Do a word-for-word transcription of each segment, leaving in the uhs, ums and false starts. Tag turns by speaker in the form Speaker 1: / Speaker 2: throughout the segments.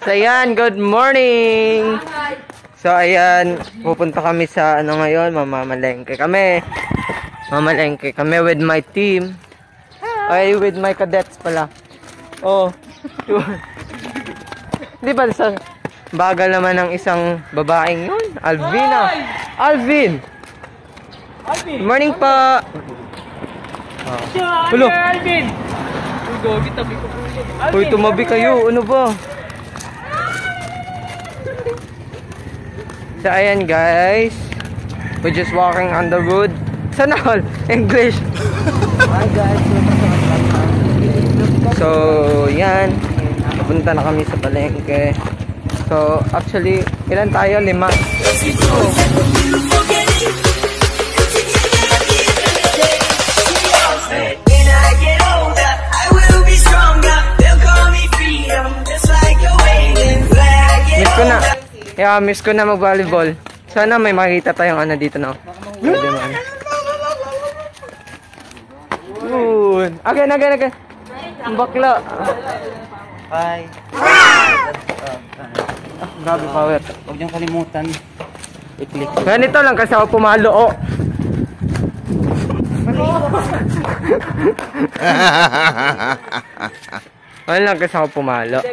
Speaker 1: So ayan, good morning! So ayan, pupunta kami sa ano ngayon, mamamalengke kami. Mamalengke kami with my team. Ay, with my cadets pala. Oh. Di ba sa bagal naman ng isang babaeng yun? Alvina. Alvin!
Speaker 2: Alvin!
Speaker 1: Good morning pa!
Speaker 2: Siya! Ano Alvin? Uy, gogi, tabi ko po yun.
Speaker 1: Uy, tumabi kayo. Ano ba? So, ayan guys. We're just walking on the road. Sana all? English. Hi guys. So, yan. Napunta na kami sa palengke. So, actually, ilan tayo? Lima. So, miss ko na. Yeah, miss ko na mag-volleyball. Sana may makita tayong ano dito na. Pwede mo ano. Yun. Again, again, again. Ang bakla.
Speaker 3: Bye.
Speaker 1: Ah, grabe power.
Speaker 3: Huwag niyong kalimutan. I-click.
Speaker 1: Ganito lang kasi ako pumalo, oh. Ano lang kasi ako pumalo.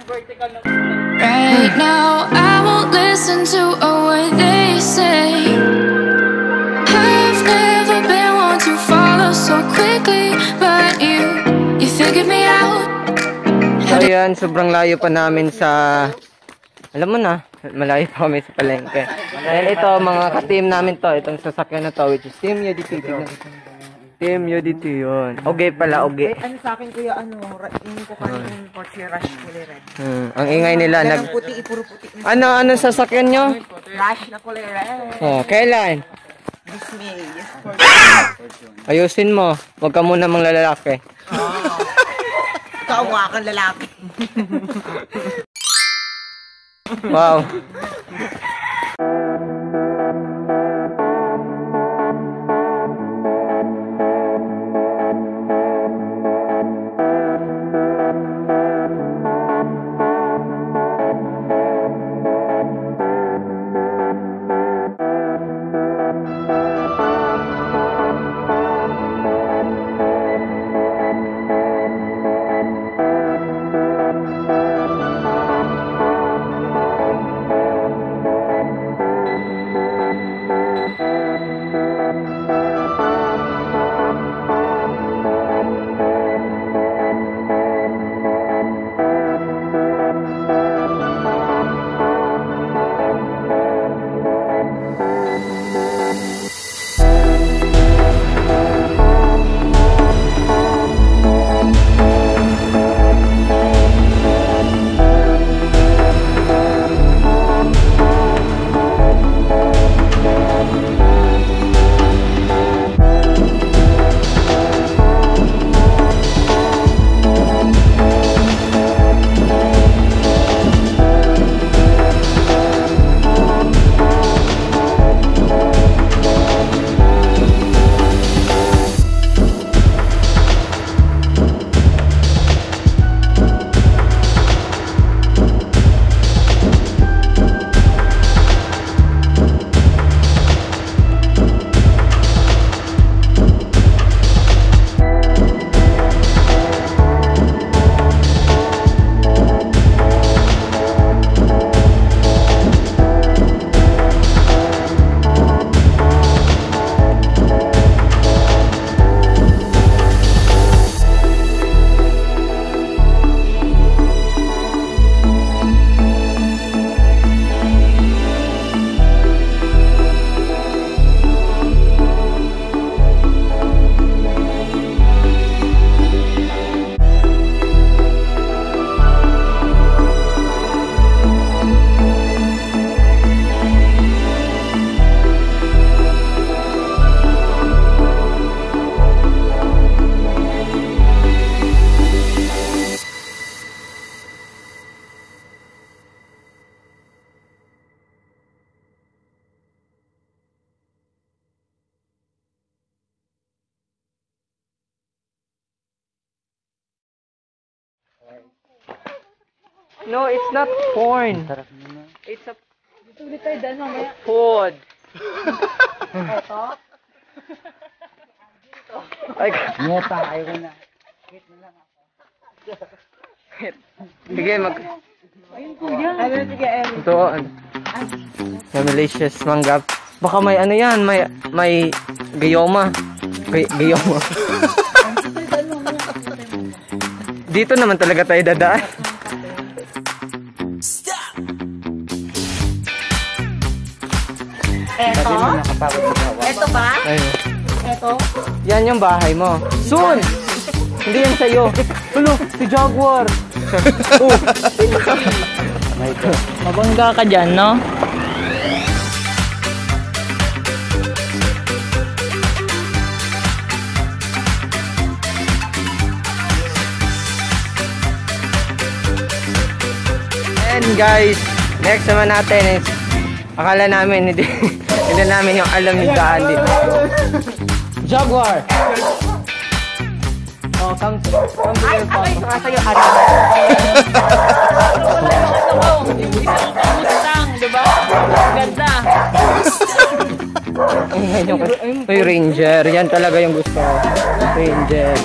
Speaker 4: Right now, I won't listen to a word they say. I've never been one to follow so quickly, but you, you figured me out.
Speaker 1: So yan, sobrang layo pa namin sa, alam mo na, malayo pa kami sa palengke. Dahil ito, mga ka-team namin to, itong sasakyan na to, which is Team U D T. Team U D T yun. Oge pala, oge.
Speaker 5: Ano sa akin kuya, ano, yung ko kanina yung Porsche Rush kulay red.
Speaker 1: Hmm, ang ingay nila. Nag...
Speaker 5: Puti, puro puti.
Speaker 1: Ano, ano sasakyan nyo?
Speaker 5: Rush na kulay red.
Speaker 1: Oh, kailan?
Speaker 5: This May.
Speaker 1: Ayusin mo. Huwag ka muna mang lalaki.
Speaker 5: Oh. Ikaw nga kang lalaki.
Speaker 1: Wow. No, it's not porn. It's a
Speaker 5: Ulit tayo dahil mamaya.
Speaker 1: food.
Speaker 5: Ito.
Speaker 1: Ay,
Speaker 3: Ngota, ayaw na.
Speaker 1: sige, mag...
Speaker 5: Ano, sige, Eric.
Speaker 1: Ito, ano? May malicious manggap. Baka may ano yan, may... May... Gayoma. Gay, gayoma. Dito naman talaga tayo dadaan.
Speaker 5: Ito? Ito ba?
Speaker 1: Ayun.
Speaker 5: Ito?
Speaker 1: Yan yung bahay mo. Soon! Hindi yan sa'yo. Hello, si Jaguar. Oh.
Speaker 2: Mabangga ka dyan, no?
Speaker 1: And guys, next naman natin is akala namin hindi hindi namin yung alam yung daan dito. Jaguar. Oh, come come
Speaker 5: Ay,
Speaker 1: here,
Speaker 5: sabay
Speaker 1: Papa.
Speaker 5: ko sa'yo. Ano?
Speaker 2: Wala yung ano ko. Yung isang Mustang, di ba? Ganda.
Speaker 1: Ang ganyan ko. Uy, Ranger. Yan talaga yung gusto ko. Ranger.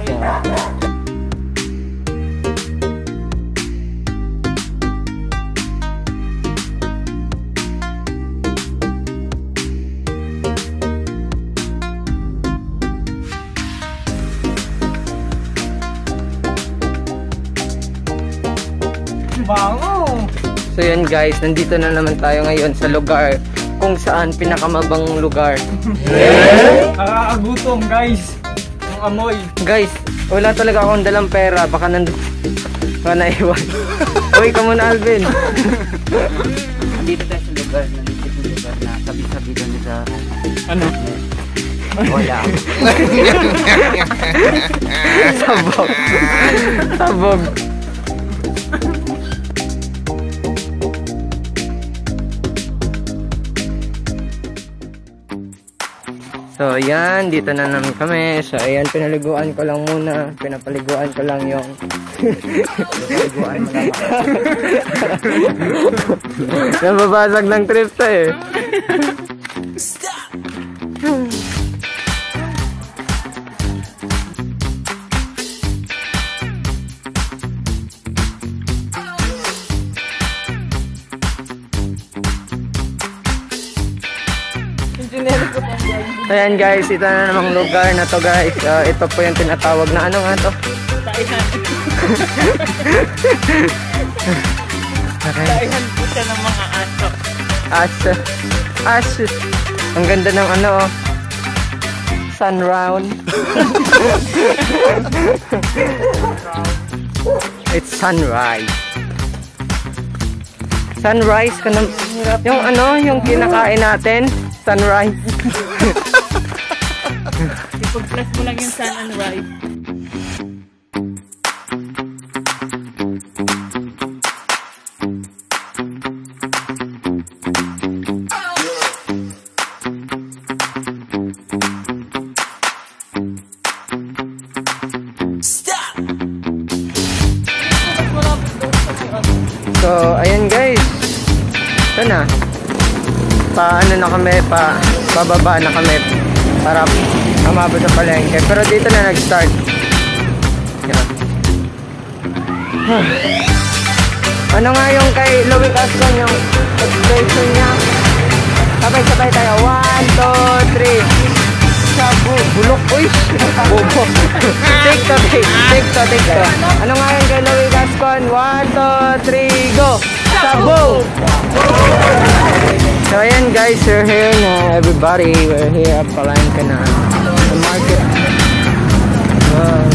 Speaker 5: Bango!
Speaker 1: So yun guys, nandito na naman tayo ngayon sa lugar kung saan pinakamabang lugar.
Speaker 2: Nakakagutom, guys. Yung amoy.
Speaker 1: Guys, wala talaga akong dalang pera. Baka nandun. Baka naiwan. Uy, ka muna, Alvin.
Speaker 3: Dito tayo sa lugar, nandito yung lugar na sabi-sabi kami sa...
Speaker 2: Ano?
Speaker 3: Wala.
Speaker 1: Sabog. Sabog. So, yan. Dito na naman kami. So, ayan. Pinaliguan ko lang muna. Pinapaliguan ko lang yung...
Speaker 3: Pinaliguan mo lang.
Speaker 1: Nababasag ng trip to eh. Ayan guys, ito na namang lugar na to guys. Uh, ito po yung tinatawag na ano nga to?
Speaker 2: Taihan.
Speaker 1: Okay.
Speaker 2: Taihan po siya ng mga aso.
Speaker 1: As, as, ang ganda ng ano oh. Sun round. It's sunrise. Sunrise ka na, yung ano, yung kinakain natin, sunrise.
Speaker 2: Ipag-plus mo lang yung sun and rise.
Speaker 1: So, ayan guys. Ito na. Paano na kami, pa, pababa na kami para umabot sa palengke. Pero dito na nag-start. Yan. Huh. Ano nga yung kay Louis Gaston yung expression niya? Sabay-sabay tayo. One, two, three. Sabu. Bulok. Uy. Bobo. Take to, take. Take to, take to. Ano nga yung kay Louis Gaston? One, two, three, go. Sabu. So ayan guys, we're here na everybody. We're here at Palengke na. The market. Wow.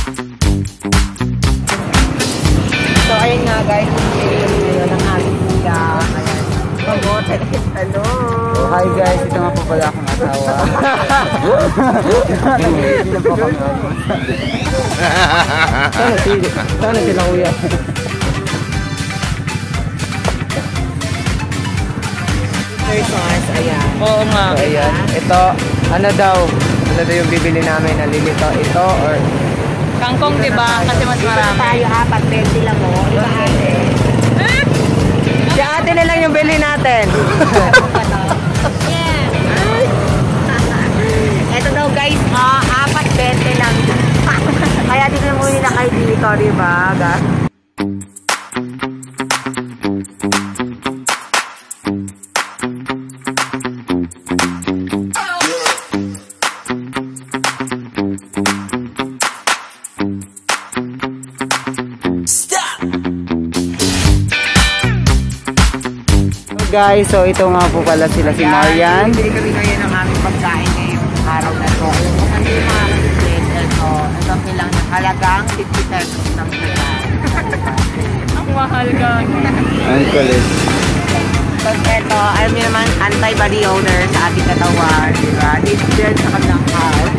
Speaker 1: So ayun nga guys, ngayon ang aming kuya.
Speaker 3: po pala akong asawa. Ito po kami.
Speaker 1: Sana sila, sana sila kuya.
Speaker 5: Sauce, ayan.
Speaker 2: Oo nga.
Speaker 1: So, ayan. Ito, ano daw? Ano daw yung bibili namin? Nalilito ito or...
Speaker 2: Kangkong, di ba? Kasi mas marami.
Speaker 5: Tayo apat, twenty lang mo. Iba ate.
Speaker 1: Si ate na lang yung bili natin.
Speaker 5: Ito daw guys, ah, apat, twenty lang. Kaya dito muli na kayo dito, di ba? Gas?
Speaker 3: Guys, so ito nga po pala sila si Marian.
Speaker 5: Bili kami ngayon ng aming pagkain ngayong araw na to. Kung hindi mga kapitid, ito, ito silang halagang fifty pesos ng sila.
Speaker 2: Ang mahal ka.
Speaker 3: Ang kulit.
Speaker 5: Tapos ito, alam niyo naman, anti-body odor sa ating katawan, di ba? Dito din sa kanilang house.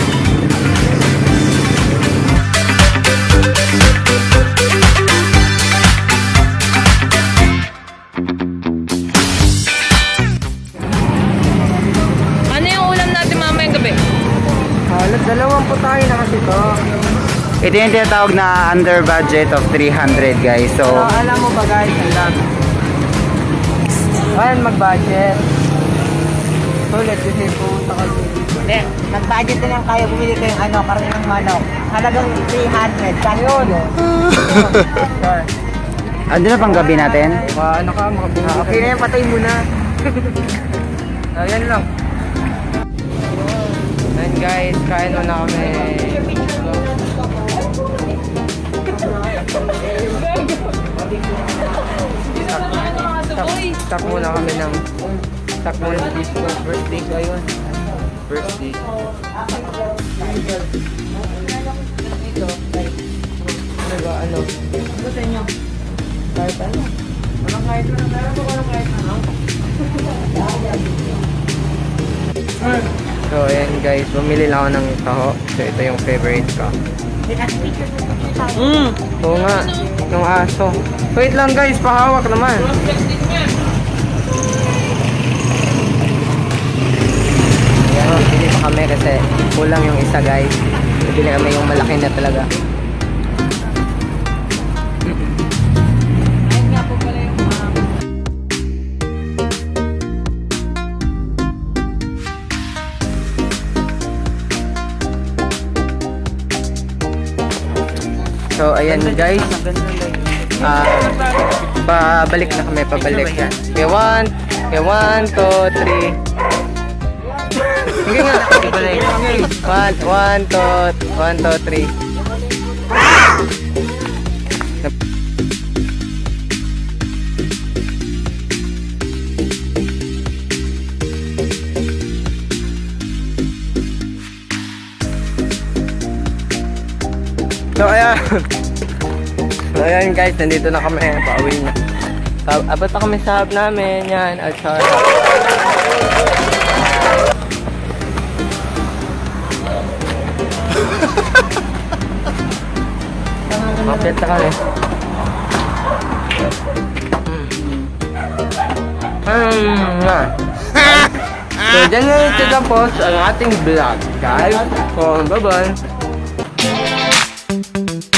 Speaker 2: Ano yung ulam natin mamayang gabi?
Speaker 1: Halos dalawang po tayo na kasi to.
Speaker 3: Ito yung tinatawag na under budget of three hundred guys. So,
Speaker 1: So, alam mo ba guys, ang dami. Ayan, mag-budget. So, let's say pumunta ka dito.
Speaker 5: Hindi, nag-budget na lang kayo, bumili kayong ano, karne ng manok. Halagang three hundred. Kano yun?
Speaker 1: Sure.
Speaker 3: ano na pang gabi natin?
Speaker 1: Ma, ano ka, makabili.
Speaker 5: Ah, okay na yan, patay mo na.
Speaker 1: Ayan lang. Ayan guys, kain mo na kami. Stop muna kami ng Stop muna ng disco. Birthday ko yun. Birthday. Ano ba? Ano? Ano sa inyo? Kahit ano? Walang kahit ano? Meron ba walang kahit ano? So ayan guys, bumili lang ako ng taho. So ito yung favorite ko.
Speaker 2: Mm.
Speaker 1: Oo nga, yung aso. Wait lang guys, pahawak naman. Ayan, bibili pa kami kasi kulang yung isa guys. Bibili kami yung malaki na talaga.
Speaker 2: Ayun nga po pala yung mga...
Speaker 1: So ayan guys. Ah, pabalik na kami, pabalik. Okay, one, okay, one, two, three. Sige nga, pabalik. One, one, two, one, two, three. So ayan. So ayan guys, nandito na kami, pauwi na. So, abot na kami sa hub namin, yan, at sa Mapit na kami. Hmm, nga. So dyan na ito tapos ang ating vlog, guys. So bye bye.